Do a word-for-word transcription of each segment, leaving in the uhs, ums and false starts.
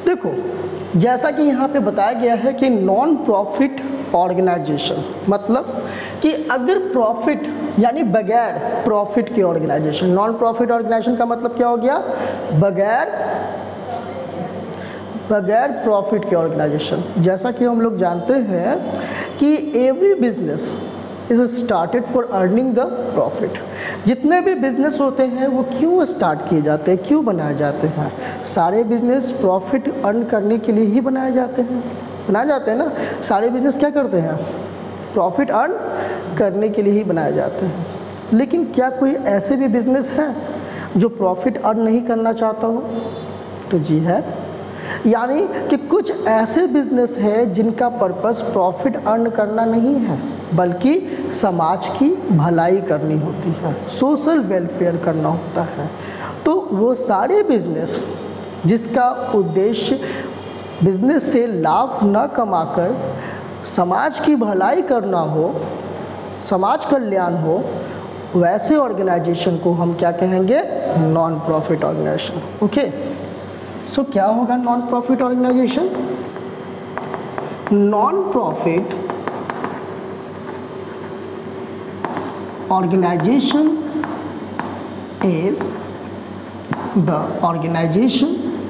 देखो, जैसा कि यहाँ पे बताया गया है कि नॉन प्रॉफिट ऑर्गेनाइजेशन मतलब कि अगर प्रॉफिट यानी बगैर प्रॉफिट के ऑर्गेनाइजेशन, नॉन प्रॉफिट ऑर्गेनाइजेशन का मतलब क्या हो गया, बगैर बगैर प्रॉफिट के ऑर्गेनाइजेशन। जैसा कि हम लोग जानते हैं कि every business is started for earning the profit. जितने भी बिजनेस होते हैं वो क्यों स्टार्ट किए जाते हैं, क्यों बनाए जाते हैं? सारे बिजनेस प्रॉफिट अर्न करने के लिए ही बनाए जाते हैं, बनाए जाते हैं ना। सारे बिजनेस क्या करते हैं, प्रॉफिट अर्न करने के लिए ही बनाए जाते हैं। लेकिन क्या कोई ऐसे भी बिजनेस है जो प्रॉफिट अर्न नहीं करना चाहता हो? तो जी है, यानी कि कुछ ऐसे बिजनेस हैं जिनका पर्पस प्रॉफिट अर्न करना नहीं है बल्कि समाज की भलाई करनी होती है, सोशल वेलफेयर करना होता है। तो वो सारे बिजनेस जिसका उद्देश्य बिजनेस से लाभ न कमाकर समाज की भलाई करना हो, समाज कल्याण हो, वैसे ऑर्गेनाइजेशन को हम क्या कहेंगे, non profit organisation. Okay, so क्या होगा non profit organisation? Non profit organisation is the organisation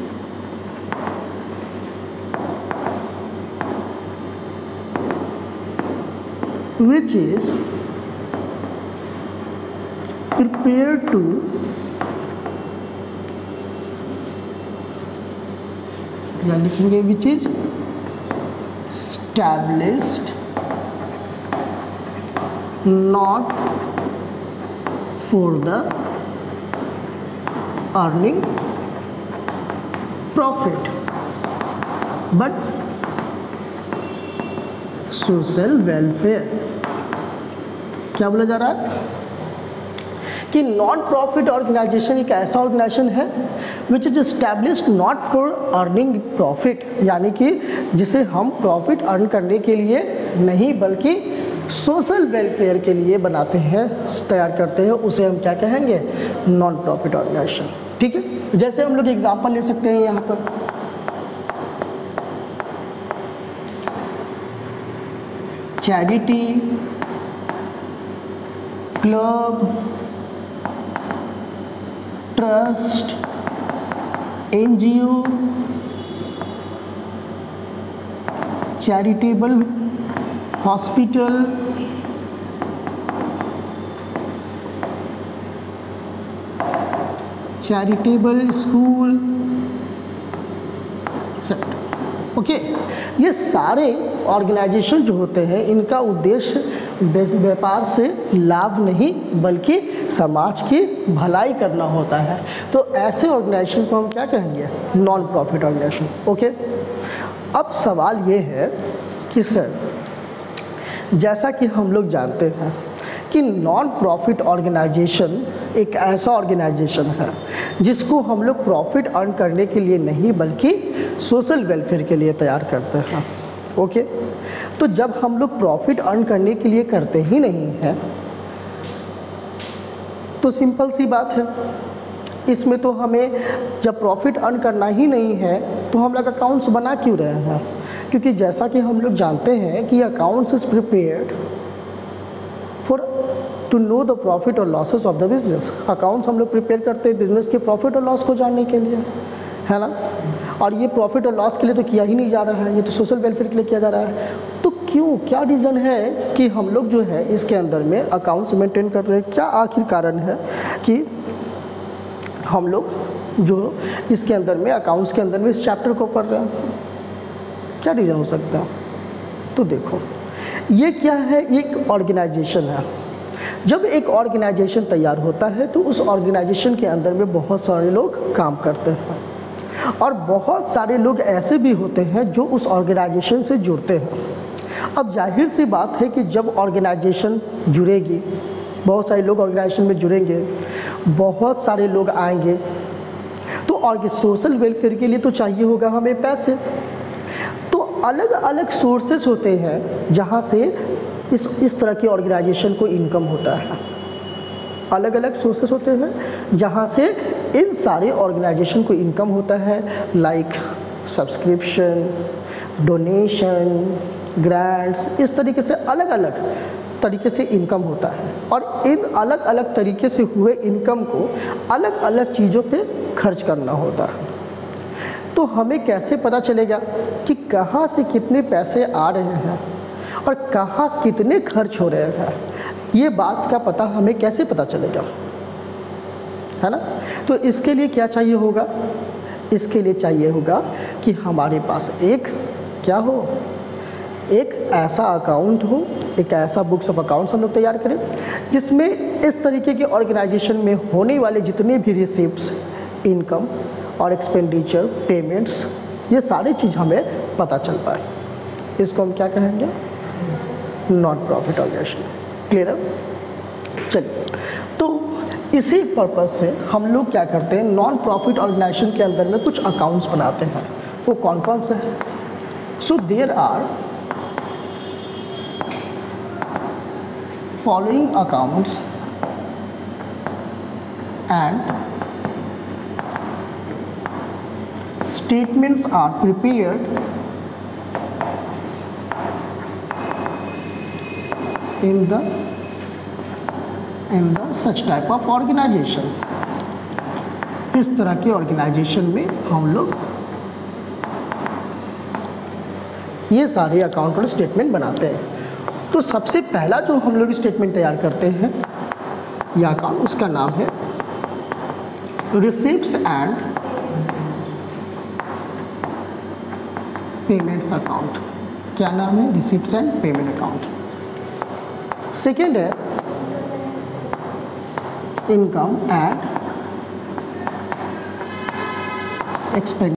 which is prepared to या लिखेंगे which is established not for the earning profit but social welfare. क्या बोला जा रहा है कि नॉन प्रॉफिट ऑर्गेनाइजेशन एक ऐसा ऑर्गेनाइजेशन है which is established not for earning profit, यानी कि जिसे हम प्रॉफिट अर्न करने के लिए नहीं बल्कि सोशल वेलफेयर के लिए बनाते हैं, तैयार करते हैं, उसे हम क्या कहेंगे, नॉन प्रॉफिट ऑर्गेनाइजेशन। ठीक है, जैसे हम लोग एग्जांपल ले सकते हैं यहाँ पर, charity, club, trust, NGO, charitable hospital, charitable school, okay okay, ये सारे ऑर्गेनाइजेशन जो होते हैं इनका उद्देश्य व्यापार से लाभ नहीं बल्कि समाज की भलाई करना होता है। तो ऐसे ऑर्गेनाइजेशन को हम क्या कहेंगे, नॉन प्रॉफिट ऑर्गेनाइजेशन। ओके, अब सवाल ये है कि सर, जैसा कि हम लोग जानते हैं कि नॉन प्रॉफिट ऑर्गेनाइजेशन एक ऐसा ऑर्गेनाइजेशन है जिसको हम लोग प्रॉफिट अर्न करने के लिए नहीं बल्कि सोशल वेलफेयर के लिए तैयार करते हैं। ओके, तो जब हम लोग प्रॉफिट अर्न करने के लिए करते ही नहीं हैं तो सिंपल सी बात है, इसमें तो हमें जब प्रॉफिट अर्न करना ही नहीं है तो हम लोग अकाउंट्स बना क्यों रहे हैं? क्योंकि जैसा कि हम लोग जानते हैं कि accounts is prepared for to know the profit और losses of the business. Accounts हम लोग प्रिपेयर करते हैं बिजनेस के प्रॉफिट और लॉस को जानने के लिए, है ना। और ये प्रॉफिट और लॉस के लिए तो किया ही नहीं जा रहा है, ये तो सोशल वेलफेयर के लिए किया जा रहा है। तो क्यों, क्या रीज़न है कि हम लोग जो है इसके अंदर में अकाउंट्स मेंटेन कर रहे हैं? क्या आखिर कारण है कि हम लोग जो इसके अंदर में अकाउंट्स के अंदर में इस चैप्टर को पढ़ रहे हैं? क्या रीज़न हो सकता है? तो देखो, ये क्या है, एक ऑर्गेनाइजेशन है। जब एक ऑर्गेनाइजेशन तैयार होता है तो उस ऑर्गेनाइजेशन के अंदर में बहुत सारे लोग काम करते हैं और बहुत सारे लोग ऐसे भी होते हैं जो उस ऑर्गेनाइजेशन से जुड़ते हैं। अब जाहिर सी बात है कि जब ऑर्गेनाइजेशन जुड़ेगी, बहुत सारे लोग ऑर्गेनाइजेशन में जुड़ेंगे, बहुत सारे लोग आएंगे, तो और सोशल वेलफेयर के लिए तो चाहिए होगा हमें पैसे। तो अलग अलग सोर्सेस होते हैं जहाँ से इस इस तरह की ऑर्गेनाइजेशन को इनकम होता है। अलग अलग सोर्सेस होते हैं जहाँ से इन सारे ऑर्गेनाइजेशन को इनकम होता है। लाइक सब्सक्रिप्शन, डोनेशन, ग्रांट्स, इस तरीके से अलग अलग तरीके से इनकम होता है और इन अलग अलग तरीके से हुए इनकम को अलग अलग चीज़ों पे खर्च करना होता है। तो हमें कैसे पता चलेगा कि कहाँ से कितने पैसे आ रहे हैं और कहाँ कितने खर्च हो रहे हैं, ये बात का पता हमें कैसे पता चलेगा, है ना। तो इसके लिए क्या चाहिए होगा, इसके लिए चाहिए होगा कि हमारे पास एक क्या हो, एक ऐसा अकाउंट हो, एक ऐसा बुक्स ऑफ अकाउंट्स हम लोग तैयार करें जिसमें इस तरीके के ऑर्गेनाइजेशन में होने वाले जितने भी रिसिप्ट्स, इनकम और एक्सपेंडिचर, पेमेंट्स, ये सारी चीज़ हमें पता चल पाए। इसको हम क्या कहेंगे, नॉन प्रॉफिट ऑर्गेनाइजेशन। क्लियर है। चलिए, तो इसी पर्पज़ से हम लोग क्या करते हैं, नॉन प्रॉफिट ऑर्गेनाइजेशन के अंदर में कुछ अकाउंट्स बनाते हैं। वो कौन कौन से हैं? So there are following accounts and statements are prepared in the in the such type of organization। इस तरह के ऑर्गेनाइजेशन में हम लोग ये सारे अकाउंट और स्टेटमेंट बनाते हैं। तो सबसे पहला जो हम लोग स्टेटमेंट तैयार करते हैं या अकाउंट, उसका नाम है रिसिप्ट्स एंड पेमेंट्स अकाउंट। क्या नाम है? Receipts and payment account. Second है income and expend.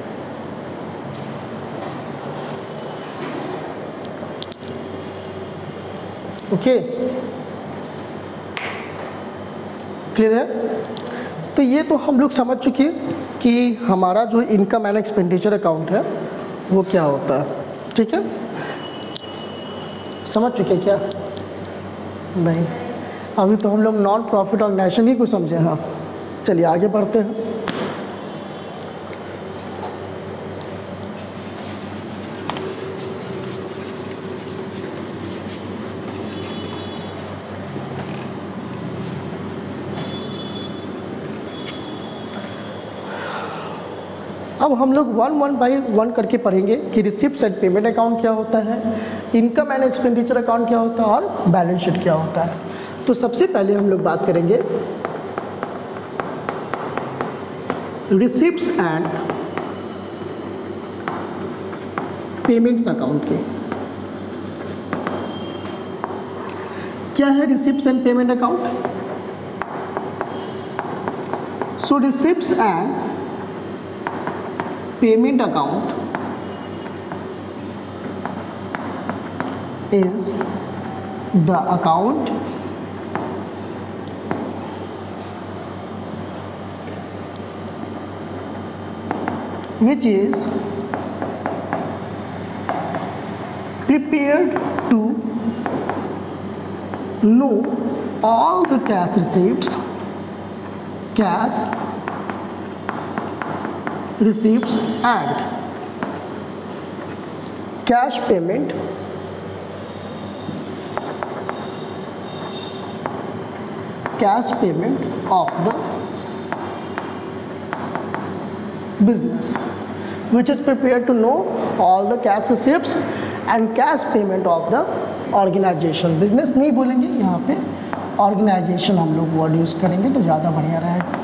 Okay, clear है। तो ये तो हम लोग समझ चुके हैं कि हमारा जो इनकम एंड एक्सपेंडिचर अकाउंट है वो क्या होता है। ठीक है, समझ चुके क्या? नहीं, अभी तो हम लोग नॉन प्रॉफिट ऑर्गेनाइजेशन ही को समझे। हाँ, चलिए आगे बढ़ते हैं। अब हम लोग वन वन बाई वन करके पढ़ेंगे कि रिसिप्ट्स एंड पेमेंट अकाउंट क्या होता है, इनकम एंड एक्सपेंडिचर अकाउंट क्या होता है और बैलेंस शीट क्या होता है। तो सबसे पहले हम लोग बात करेंगे रिसिप्ट्स एंड पेमेंट्स अकाउंट के। क्या है receipts and payment account? So receipts and payment account is the account which is prepared to know all the cash receipts, cash receipts and cash payment cash payment of the business, which is prepared to know all the cash receipts and cash payment of the organization। business नहीं बोलेंगे यहाँ पे, organization हम लोग word use करेंगे तो ज़्यादा बढ़िया रहेगा।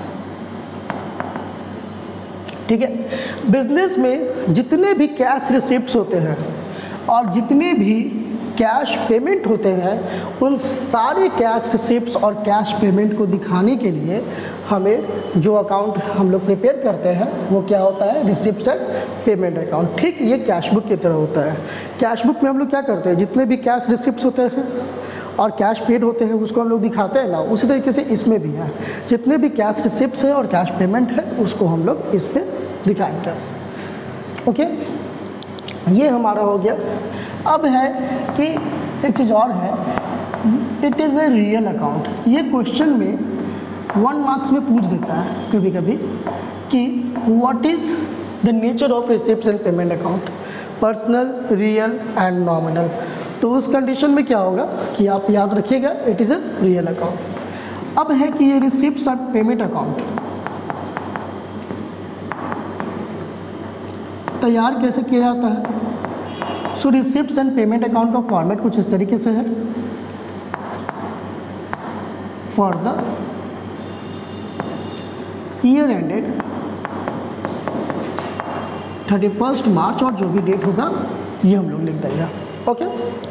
ठीक है, बिजनेस में जितने भी कैश रिसिप्ट्स होते हैं और जितने भी कैश पेमेंट होते हैं, उन सारे कैश रिसिप्ट्स और कैश पेमेंट को दिखाने के लिए हमें जो अकाउंट हम लोग प्रिपेयर करते हैं वो क्या होता है? Receipts and payment account. ठीक, ये कैश बुक की तरह होता है। कैश बुक में हम लोग क्या करते हैं, जितने भी कैश रिसिप्ट्स होते हैं और कैश पेड होते हैं उसको हम लोग दिखाते हैं ना, उसी तरीके से इसमें भी है। जितने भी कैश रिसिप्ट्स हैं और कैश पेमेंट है उसको हम लोग इस पर दिखाएंगे। ओके, ये हमारा हो गया। अब है कि एक चीज़ और है, it is a real account. ये क्वेश्चन में वन मार्क्स में पूछ देता है कभी कभी कि what is the nature of receipt and payment account, personal, real and nominal. तो उस कंडीशन में क्या होगा कि आप याद रखिएगा it is a real account. अब है कि ये रिसिप्ट एंड पेमेंट अकाउंट तैयार कैसे किया जाता है। So receipt and payment account का फॉर्मेट कुछ इस तरीके से है। For the year ended thirty first March, और जो भी डेट होगा ये हम लोग लिख देंगे। ओके,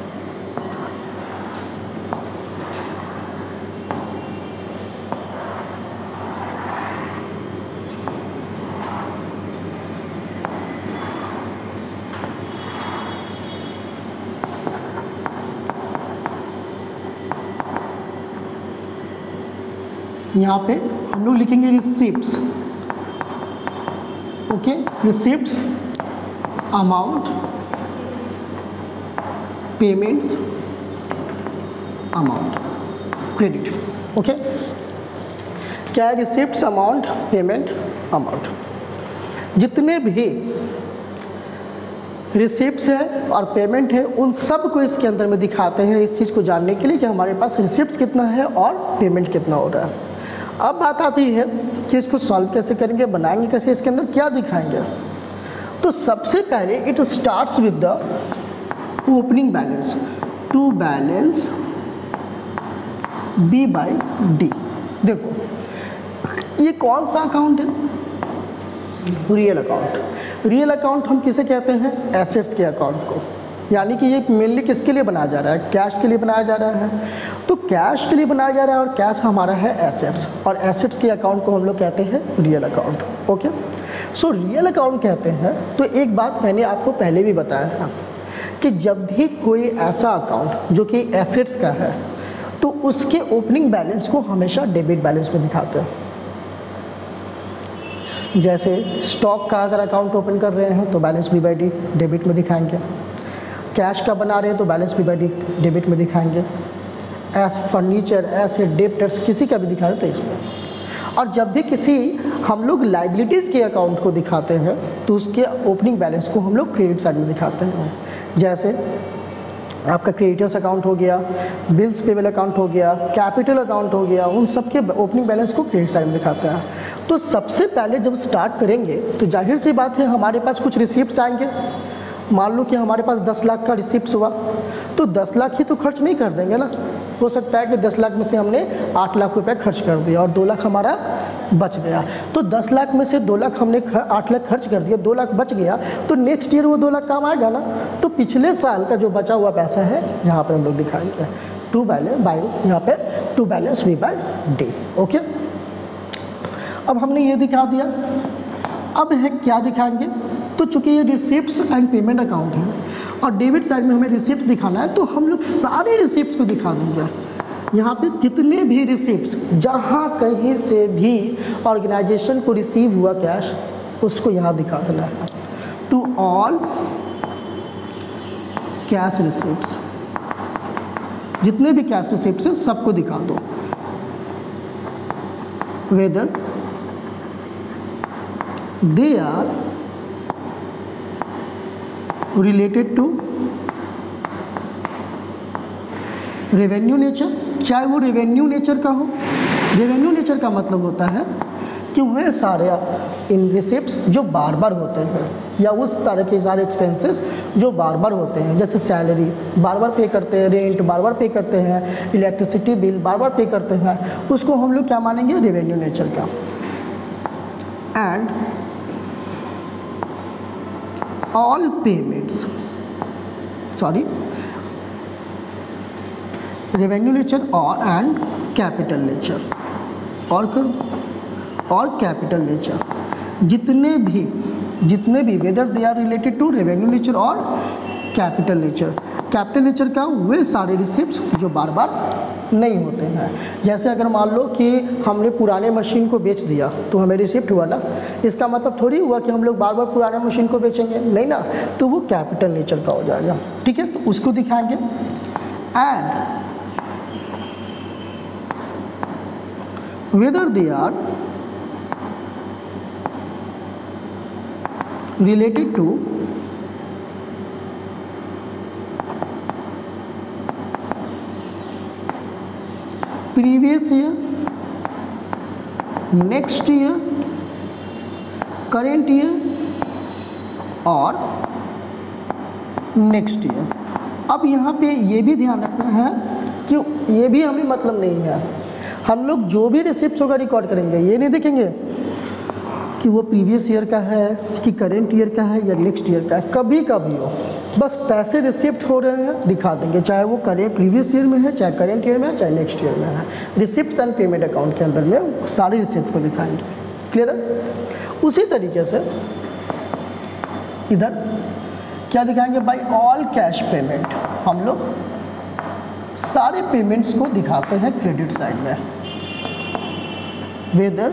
यहाँ पे हम लोग लिखेंगे receipts. Okay, receipts, amount, payments, amount, credit. Okay, क्या है रिसिप्ट्स, अमाउंट, पेमेंट, अमाउंट। जितने भी रिसिप्ट्स है और पेमेंट है उन सब को इसके अंदर में दिखाते हैं, इस चीज़ को जानने के लिए कि हमारे पास रिसिप्ट्स कितना है और पेमेंट कितना हो रहा है। अब बात आती है कि इसको सॉल्व कैसे करेंगे, बनाएंगे कैसे, इसके अंदर क्या दिखाएंगे। तो सबसे पहले it starts with the opening balance, to balance B by D. देखो ये कौन सा अकाउंट है, रियल अकाउंट। रियल अकाउंट हम किसे कहते हैं, एसेट्स के अकाउंट को, यानी कि ये मेनली किसके लिए बनाया जा रहा है, कैश के लिए बनाया जा रहा है। तो कैश के लिए बनाया जा रहा है और कैश हमारा है एसेट्स, और एसेट्स के अकाउंट को हम लोग कहते हैं real account. Okay, so real account कहते हैं। तो एक बात मैंने आपको पहले भी बताया था कि जब भी कोई ऐसा अकाउंट जो कि एसेट्स का है तो उसके ओपनिंग बैलेंस को हमेशा डेबिट बैलेंस में दिखाते हैं। जैसे स्टॉक का अगर अकाउंट ओपन कर रहे हैं तो balance B by D debit में दिखाएंगे, कैश का बना रहे हैं तो balance B by D debit में दिखाएंगे, एस फर्नीचर, ऐसे डेप्टर्स किसी का भी दिखा रहे तो इसमें। और जब भी किसी हम लोग लाइबिलिटीज़ के अकाउंट को दिखाते हैं तो उसके ओपनिंग बैलेंस को हम लोग क्रेडिट साइड में दिखाते हैं। जैसे आपका क्रेडिटर्स अकाउंट हो गया, बिल्स पेबल अकाउंट हो गया, कैपिटल अकाउंट हो गया, उन सब के ओपनिंग बैलेंस को क्रेडिट साइड में दिखाते हैं। तो सबसे पहले जब स्टार्ट करेंगे तो जाहिर सी बात है हमारे पास कुछ रिसिप्ट्स आएंगे। मान लो कि हमारे पास दस लाख का रिसिप्ट हुआ तो दस लाख ही तो खर्च नहीं कर देंगे ना। हो सकता है कि दस लाख में से हमने आठ लाख रुपए खर्च कर दिया और दो लाख हमारा बच गया। तो दस लाख में से दो लाख हमने आठ लाख खर्च कर दिया, दो लाख बच गया, तो नेक्स्ट ईयर वो दो लाख काम आएगा ना। तो पिछले साल का जो बचा हुआ पैसा है यहाँ पर हम लोग दिखाएंगे टू बैलेंस बाई, यहाँ पे to balance B by D. Okay, अब हमने ये दिखा दिया। अब है क्या दिखाएंगे, तो चूंकि ये रिसिप्ट्स एंड पेमेंट अकाउंट है और डेबिट साइड में हमें रिसिप्ट दिखाना है तो हम लोग सारे रिसिप्ट्स को दिखा देंगे। यहाँ पे जितने भी रिसिप्ट्स जहाँ कहीं से भी ऑर्गेनाइजेशन को रिसीव हुआ कैश उसको यहाँ दिखा देना है। टू ऑल कैश रिसिप्ट्स, जितने भी कैश रिसिप्ट्स हैं सबको दिखा दो। Whether they are related to revenue nature, चाहे वो रेवेन्यू नेचर का हो। रेवेन्यू नेचर का मतलब होता है कि वह सारे इन रिसिप्ट्स जो बार बार होते हैं या उस तरह के सारे एक्सपेंसेस जो बार बार होते हैं, जैसे सैलरी बार बार पे करते हैं, रेंट बार बार पे करते हैं, इलेक्ट्रिसिटी बिल बार बार पे करते हैं, उसको हम लोग क्या मानेंगे, रेवेन्यू नेचर का। And all payments, sorry revenue nature और एंड कैपिटल नेचर, और कर और कैपिटल नेचर, जितने भी जितने भी whether they are related to revenue nature और कैपिटल नेचर। कैपिटल नेचर का वे सारे रिसिप्ट्स जो बार बार नहीं होते हैं। जैसे अगर मान लो कि हमने पुराने मशीन को बेच दिया तो हमें रिसिप्ट हुआ ना, इसका मतलब थोड़ी हुआ कि हम लोग बार बार पुराने मशीन को बेचेंगे, नहीं ना, तो वो कैपिटल नेचर का हो जाएगा। ठीक है, तो उसको दिखाएंगे। And whether they are related to previous year, next year, current year और नेक्स्ट ईयर। अब यहाँ पे ये भी ध्यान रखना है कि ये भी हमें मतलब नहीं है, हम लोग जो भी रिसिप्ट होगा रिकॉर्ड करेंगे, ये नहीं देखेंगे कि वो प्रीवियस ईयर का है कि करेंट ईयर का है या नेक्स्ट ईयर का है, कभी कभी हो बस पैसे रिसिप्ट हो रहे हैं दिखा देंगे, चाहे वो करें प्रीवियस ईयर में है, चाहे करेंट ईयर में है, चाहे नेक्स्ट ईयर में है। रिसिप्ट एंड पेमेंट अकाउंट के अंदर में सारे रिसिप्ट को दिखाएंगे। क्लियर है? उसी तरीके से इधर क्या दिखाएंगे? बाय ऑल कैश पेमेंट, हम लोग सारे पेमेंट्स को दिखाते हैं क्रेडिट साइड में, whether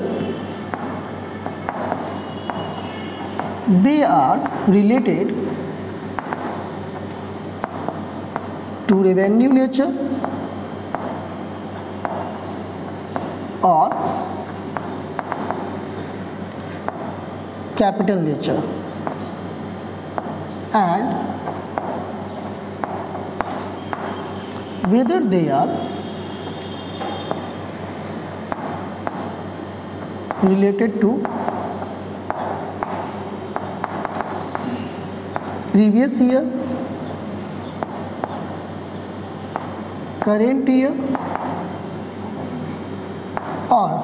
they are related to revenue nature और capital nature and whether they are related to previous year, current year और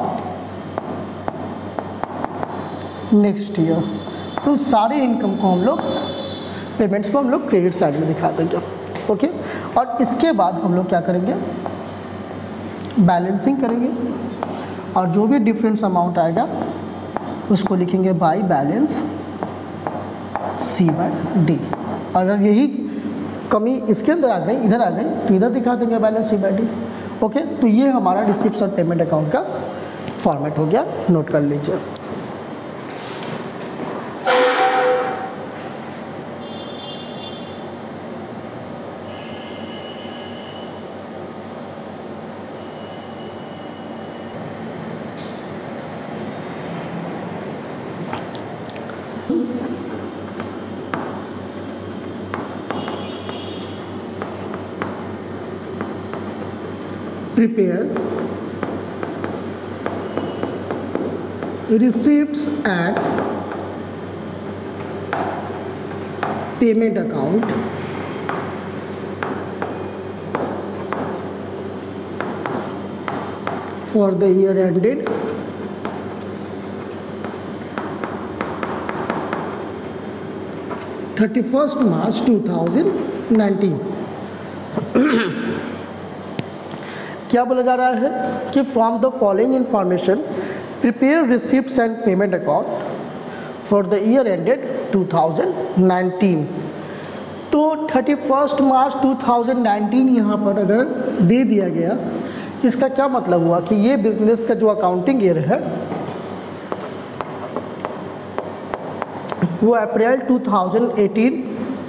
नेक्स्ट ईयर। तो सारे इनकम को हम लोग, पेमेंट्स को हम लोग क्रेडिट साइड में दिखा देंगे। ओके, और इसके बाद हम लोग क्या करेंगे? बैलेंसिंग करेंगे और जो भी डिफरेंस अमाउंट आएगा उसको लिखेंगे by balance C by D. अगर यही कमी इसके अंदर आ गई, इधर आ गई, तो इधर दिखा देंगे balance C by D. Okay, तो ये हमारा रिसिप्ट और पेमेंट अकाउंट का फॉर्मेट हो गया, नोट कर लीजिए। Prepare receipts and payment account for the year ended thirty-first March two thousand nineteen। क्या बोला जा रहा है कि from the following information prepare receipts and payment account for the year ended two thousand nineteen. तो thirty first March two thousand nineteen यहाँ पर अगर दे दिया गया, इसका क्या मतलब हुआ कि ये बिजनेस का जो अकाउंटिंग ईयर है वो अप्रैल टू थाउजेंड एटीन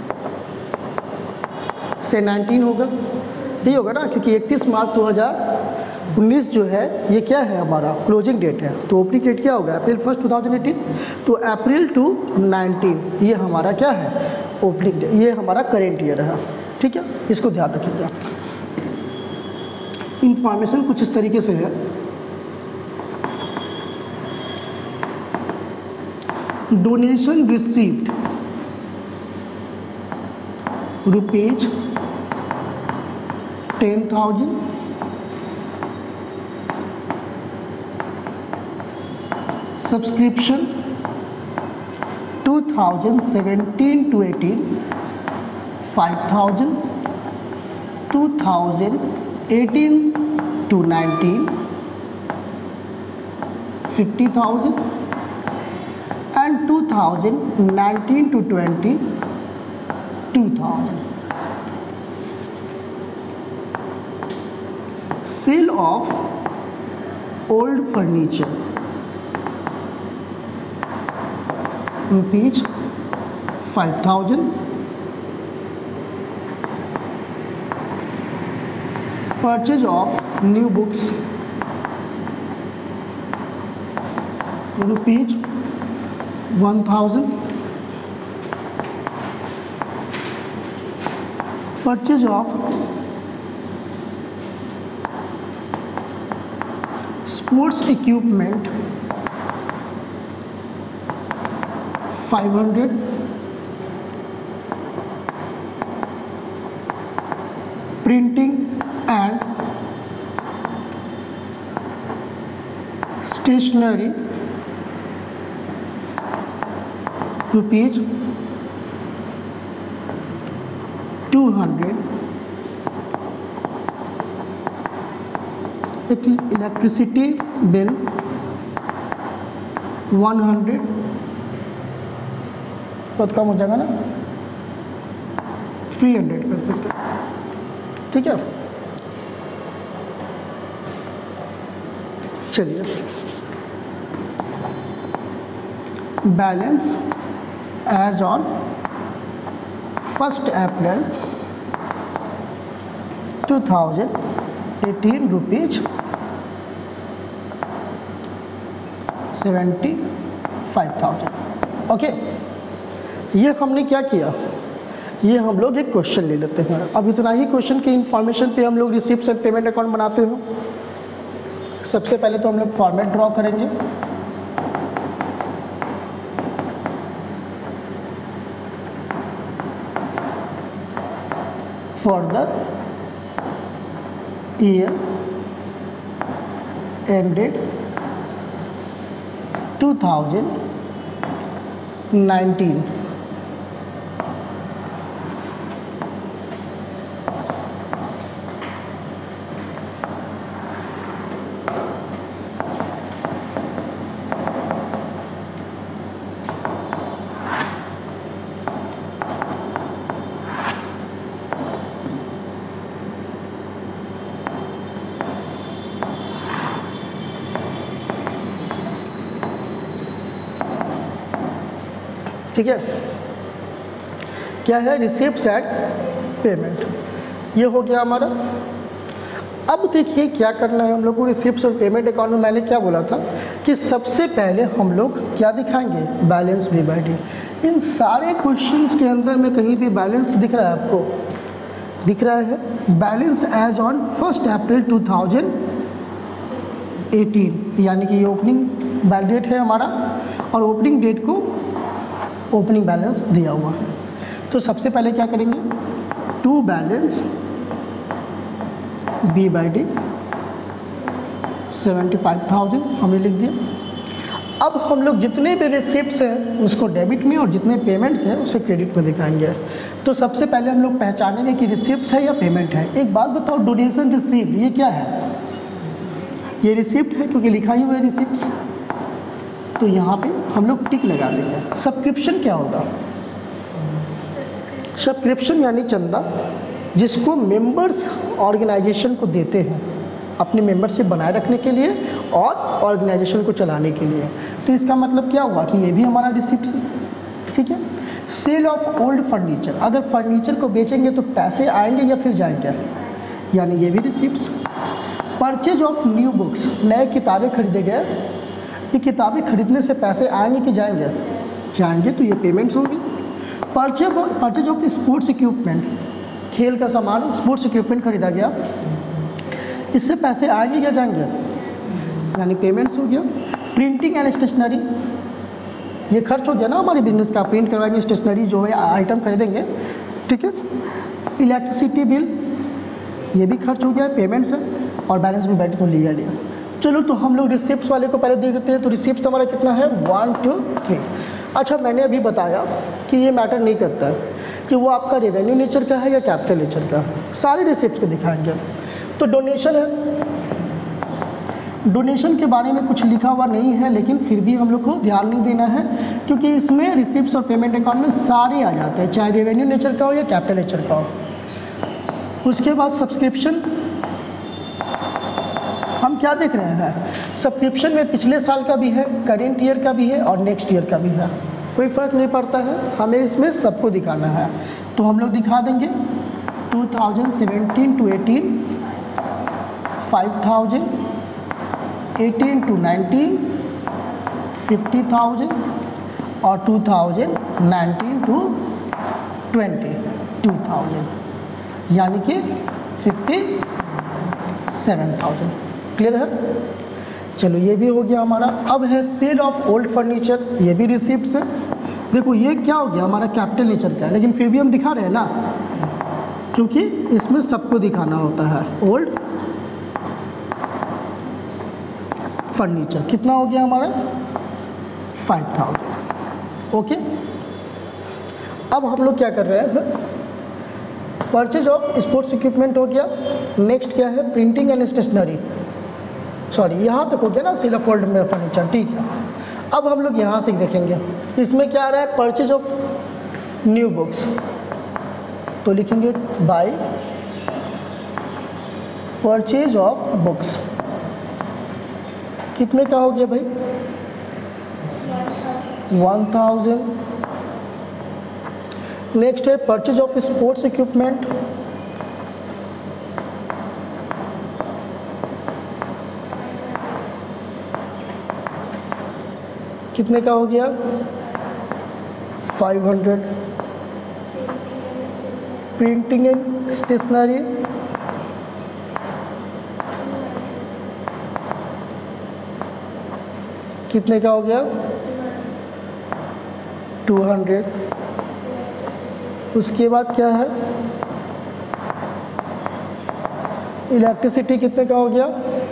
से नाइनटीन होगा, यही होगा ना, क्योंकि इकतीस मार्च दो हज़ार उन्नीस जो है ये क्या है हमारा क्लोजिंग डेट है, तो ओपनिंग डेट क्या होगा? April first two thousand eighteen. तो अप्रैल टू नाइनटीन ये हमारा क्या है? ओपनिंग डेट, ये हमारा करेंट ईयर है। ठीक है, इसको ध्यान रखिएगा। इंफॉर्मेशन कुछ इस तरीके से है। Donation received rupees ten thousand, subscription two thousand seventeen to eighteen five thousand, two thousand eighteen to nineteen fifty thousand and two thousand nineteen to twenty two thousand. Sale of old furniture rupees five thousand, purchase of new books rupees one thousand, purchase of sports equipment five hundred, printing and stationery rupees two hundred, electricity bill one hundred, बहुत कम हो जाएगा ना, three hundred कर देते हैं, ठीक है। चलिए, balance as on first April two thousand eighteen rupees seventy five thousand. Okay, ये हमने क्या किया, ये हम लोग एक क्वेश्चन ले लेते हैं। अब इतना ही क्वेश्चन की इंफॉर्मेशन पे हम लोग रिसिप्ट एंड पेमेंट अकाउंट बनाते हो। सबसे पहले तो हम लोग फॉर्मेट ड्रॉ करेंगे। For the year ended two thousand nineteen, ठीक है। क्या है, रिसिप्ट्स एंड पेमेंट, ये हो गया हमारा। अब देखिए क्या करना है हम लोग को रिसिप्ट्स और पेमेंट अकाउंट में। मैंने क्या बोला था कि सबसे पहले हम लोग क्या दिखाएंगे, बैलेंस बी बाई डी। इन सारे क्वेश्चंस के अंदर में कहीं भी बैलेंस दिख रहा है आपको, दिख रहा है balance as on first April two thousand eighteen, यानी कि ये ओपनिंग बैलेंस डेट है हमारा, और ओपनिंग डेट को ओपनिंग बैलेंस दिया हुआ है। तो सबसे पहले क्या करेंगे, to balance B by D seventy five thousand हमने लिख दिया। अब हम लोग जितने भी रिसिप्ट्स हैं उसको डेबिट में और जितने पेमेंट्स हैं उसे क्रेडिट में दिखाएंगे। तो सबसे पहले हम लोग पहचानेंगे कि रिसिप्ट्स है या पेमेंट है। एक बात बताओ, डोनेशन रिसिप्ट ये क्या है, ये रिसिप्ट है क्योंकि लिखा ही हुआ है रिसिप्ट्स, तो यहाँ पे हम लोग टिक लगा देंगे। सब्सक्रिप्शन क्या होगा, सब्सक्रिप्शन यानी चंदा जिसको मेंबर्स ऑर्गेनाइजेशन को देते हैं अपनी मेंबरशिप बनाए रखने के लिए और ऑर्गेनाइजेशन को चलाने के लिए। तो इसका मतलब क्या हुआ कि ये भी हमारा रिसिप्ट है, ठीक है। सेल ऑफ ओल्ड फर्नीचर, अगर फर्नीचर को बेचेंगे तो पैसे आएंगे या फिर जाएंगे, यानी ये भी receipts. Purchase of new books, नए किताबें खरीदे गए, ये किताबें खरीदने से पैसे आएंगे कि जाएंगे, जाएंगे, तो ये पेमेंट्स होगी। Purchase purchase of sports equipment, खेल का सामान स्पोर्ट्स इक्विपमेंट खरीदा गया, इससे पैसे आएंगे या जाएंगे, यानी पेमेंट्स हो गया। प्रिंटिंग एंड स्टेशनरी, ये खर्च हो गया ना हमारे बिजनेस का, प्रिंट करवाएंगे, स्टेशनरी जो है आइटम खरीदेंगे, ठीक है। इलेक्ट्रिसिटी बिल, ये भी खर्च हो गया, पेमेंट्स है, और बैलेंस भी बैठ तो लिया लिया। चलो तो हम लोग रिसिप्ट्स वाले को पहले देख देते हैं। तो रिसिप्ट्स हमारा कितना है, वन टू थ्री। अच्छा, मैंने अभी बताया कि ये मैटर नहीं करता है कि वो आपका रेवेन्यू नेचर का है या कैपिटल नेचर का है, सारे रिसिप्ट्स को दिखाएंगे। तो डोनेशन है, डोनेशन के बारे में कुछ लिखा हुआ नहीं है, लेकिन फिर भी हम लोग को ध्यान नहीं देना है क्योंकि इसमें रिसिप्ट्स और पेमेंट अकाउंट में सारे आ जाते हैं, चाहे रेवेन्यू नेचर का हो या कैपिटल नेचर का हो। उसके बाद सब्सक्रिप्शन, हम क्या देख रहे हैं, सब्सक्रिप्शन में पिछले साल का भी है, करेंट ईयर का भी है और नेक्स्ट ईयर का भी है, कोई फ़र्क नहीं पड़ता है, हमें इसमें सबको दिखाना है। तो हम लोग दिखा देंगे two thousand seventeen to eighteen five thousand, eighteen to nineteen fifty thousand और two thousand nineteen to twenty two thousand. यानी कि फिफ्टी सेवन थाउजेंड। क्लियर है? चलो ये भी हो गया हमारा। अब है सेल ऑफ ओल्ड फर्नीचर, ये भी रिसिप्ट है। देखो ये क्या हो गया, हमारा कैपिटल नेचर का है, लेकिन फिर भी हम दिखा रहे हैं ना, क्योंकि इसमें सबको दिखाना होता है। ओल्ड फर्नीचर कितना हो गया हमारा, फाइव थाउजेंड। ओके, अब हम लोग क्या कर रहे हैं, परचेज ऑफ स्पोर्ट्स इक्विपमेंट हो गया। नेक्स्ट क्या है, प्रिंटिंग एंड स्टेशनरी, सॉरी यहाँ तक हो गया ना, सेल ऑफ ओल्ड फर्नीचर, ठीक है। अब हम लोग यहाँ से देखेंगे, इसमें क्या आ रहा है, परचेज ऑफ न्यू बुक्स, तो लिखेंगे बाय परचेज ऑफ बुक्स, कितने का हो गया भाई, वन थाउजेंड। नेक्स्ट है परचेज ऑफ स्पोर्ट्स इक्विपमेंट, कितने का हो गया, five hundred. Printing and stationery, कितने का हो गया, टू हंड्रेड। उसके बाद क्या है, इलेक्ट्रिसिटी कितने का हो गया,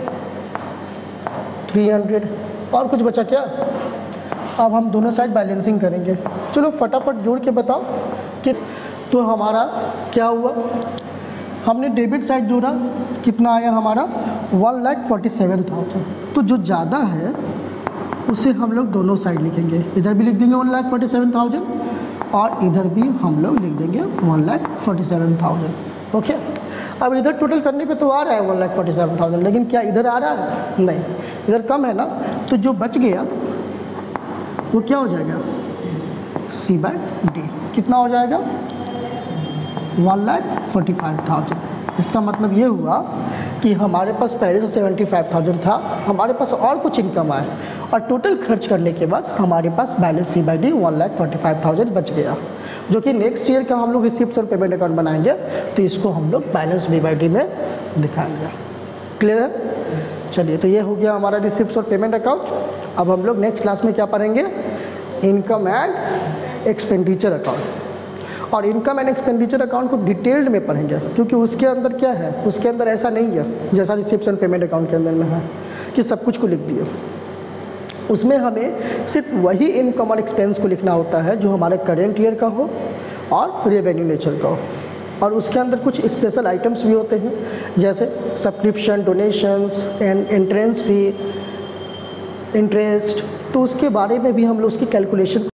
थ्री हंड्रेड। और कुछ बचा क्या? अब हम दोनों साइड बैलेंसिंग करेंगे। चलो फटाफट जोड़ के बताओ कि तो हमारा क्या हुआ, हमने डेबिट साइड जोड़ा, कितना आया हमारा, one lakh forty seven thousand. तो जो ज़्यादा है उसे हम लोग दोनों साइड लिखेंगे, इधर भी लिख देंगे one lakh forty seven thousand और इधर भी हम लोग लिख देंगे one lakh forty seven thousand. Okay, अब इधर टोटल करने पे तो आ रहा है one lakh forty seven thousand, लेकिन क्या इधर आ रहा है, नहीं, इधर कम है ना, तो जो बच गया वो क्या हो जाएगा, सी बाय डी, कितना हो जाएगा, one lakh forty five thousand. इसका मतलब ये हुआ कि हमारे पास पहले से सेवेंटी फाइव थाउजेंड था, हमारे पास और कुछ इनकम आए और टोटल खर्च करने के बाद हमारे पास balance C by D one lakh forty five thousand बच गया, जो कि नेक्स्ट ईयर का हम लोग रिसिप्ट और पेमेंट अकाउंट बनाएंगे तो इसको हम लोग बैलेंस बी बाई डी में दिखाएंगे। क्लियर है? चलिए, तो ये हो गया हमारा रिसिप्ट और पेमेंट अकाउंट। अब हम लोग नेक्स्ट क्लास में क्या पढ़ेंगे, इनकम एंड एक्सपेंडिचर अकाउंट। और इनकम एंड एक्सपेंडिचर अकाउंट को डिटेल्ड में पढ़ेंगे, क्योंकि उसके अंदर क्या है, उसके अंदर ऐसा नहीं है जैसा रिसिप्ट एंड पेमेंट अकाउंट के अंदर में है कि सब कुछ को लिख दिए। उसमें हमें सिर्फ वही इनकम और एक्सपेंस को लिखना होता है जो हमारे करेंट ईयर का हो और रेवेन्यू नेचर का हो। और उसके अंदर कुछ स्पेशल आइटम्स भी होते हैं, जैसे subscription, donations and entrance fee, interest, तो उसके बारे में भी हम लोग उसकी कैलकुलेशन